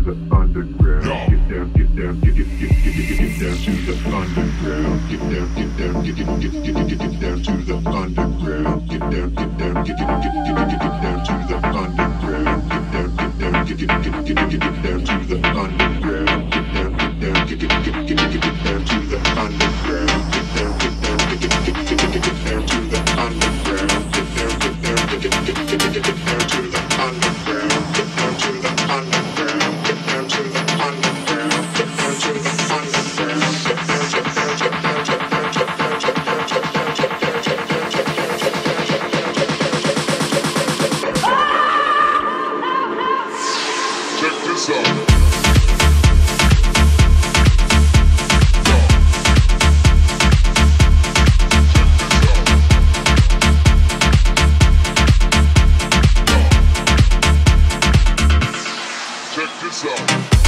the underground. Get down, get down, get down to the underground. Get down, get down, get down to the underground. Get down, get down, get down to the underground. Get down, get down, get down to the underground. Get down, get down, get down to the underground. Get down, get down, get down to the underground. Get down, get down, get down to the underground. Get down to the underground. Get down to the underground. Get down to the underground. Get down to the underground. Get down to the underground. Check this out. Check this out.